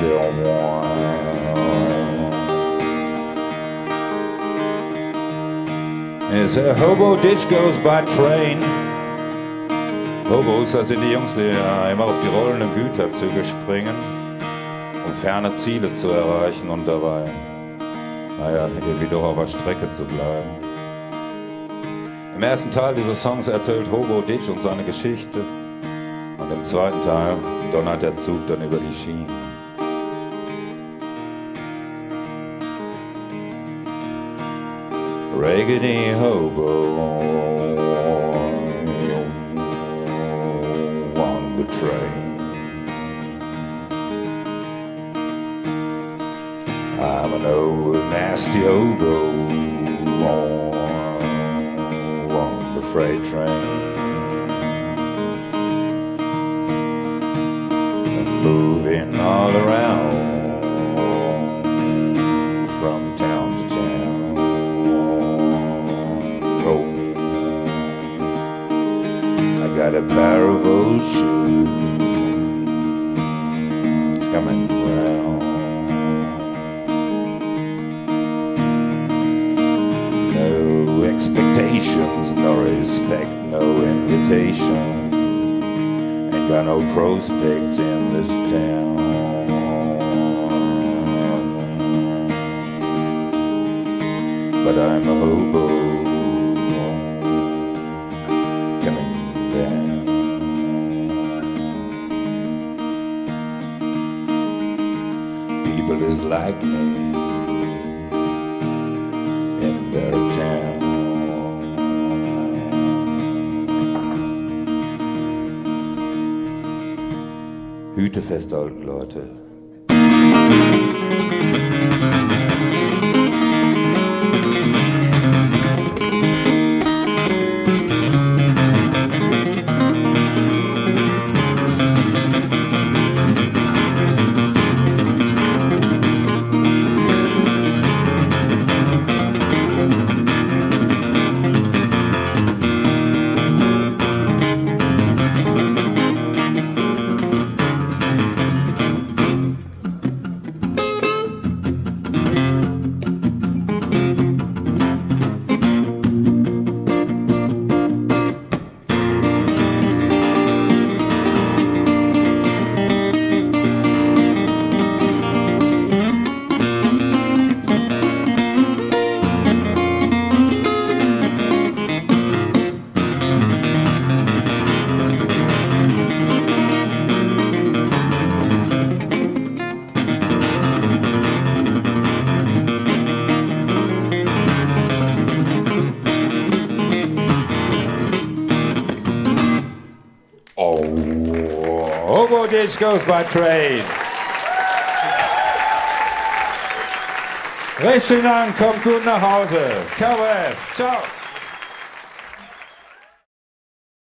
As a hobo ditch goes by train. Hobos, das sind die Jungs, die immer auf die rollenden Güterzüge springen, um ferne Ziele zu erreichen und dabei, naja, irgendwie doch auf der Strecke zu bleiben. Im ersten Teil dieses Songs erzählt Hobo Ditch uns seine Geschichte und im zweiten Teil donnert der Zug dann über die Schienen. Raggedy hobo on the train. I'm an old nasty hobo on the freight train. I'm moving all around from town to town. I got a pair of old shoes coming round. No expectations, no respect, no invitation. Ain't got no prospects in this town. But I'm a hobo. People is like me in their town. Hüte festhalten, Leute. Hobo Ditch goes by train. Recht schönen Dank, kommt gut nach Hause. KWF, ciao.